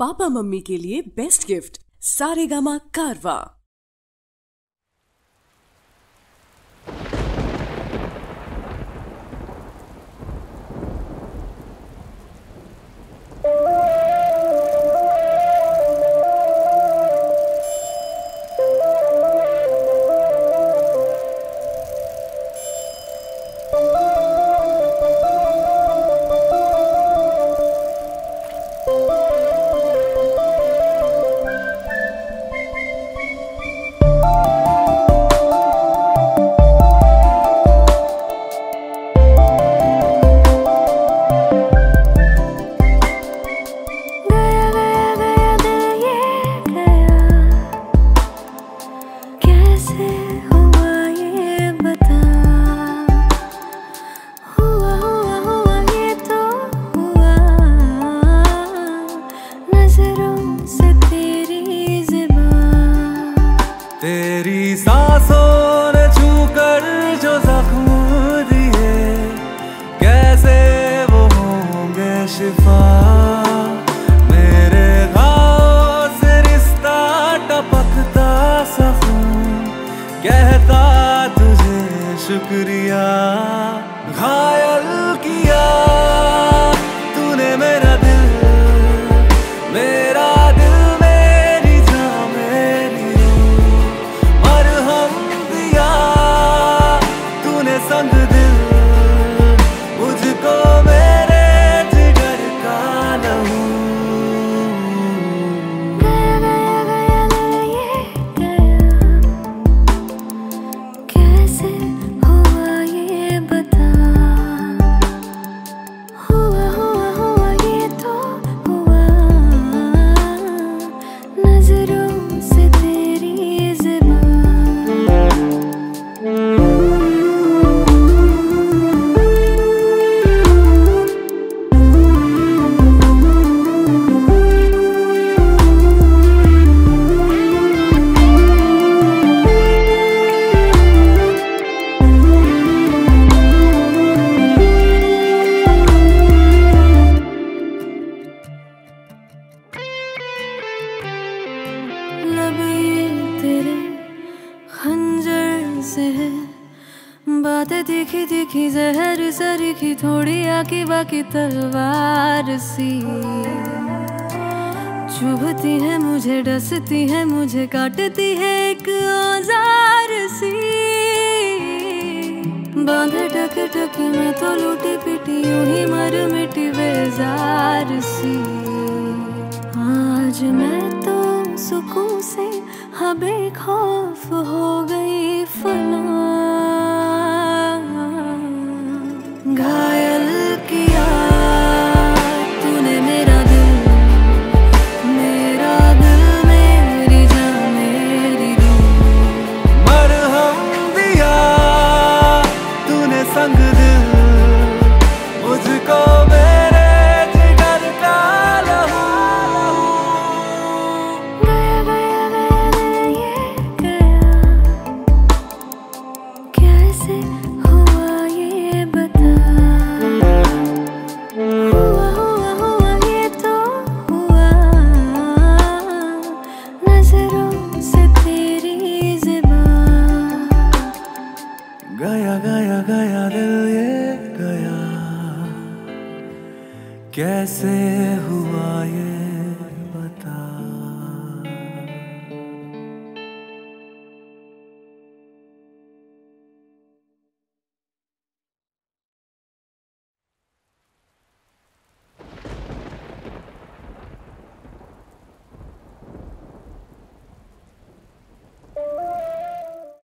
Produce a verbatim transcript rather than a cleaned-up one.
Papa mummy के लिए best gift Saregama कारवा। तेरी सांसों ने छूकर जो जख्म दिए, कैसे वो होंगे शिफा। मेरे घाव से रिश्ता टपकता सखूं, कहता तुझे शुक्रिया। घायल किया तूने मेरा दिल, मेरा दिल मेरी जान मेरी संग दिल, मुझको मेरे जिगर का लहू। गया गया गया दिल ये गया, कैसे हुआ ये बता। हुआ हुआ हुआ ये तो हुआ, नजरों से तेरी तेरे खंजर से है, बातें तीखी तीखी जहर सरीखी, थोड़ी आकी बाकी तलवार सी। चुभती है मुझे, डसती है मुझे, काटती है एक औजार सी। बांधे टके टकी में तो लूटी पिटी, यूं ही मर मिटी बेजार सी। आज मैं तो सुकून से हाँ बेखौफ हो गई फना। घायल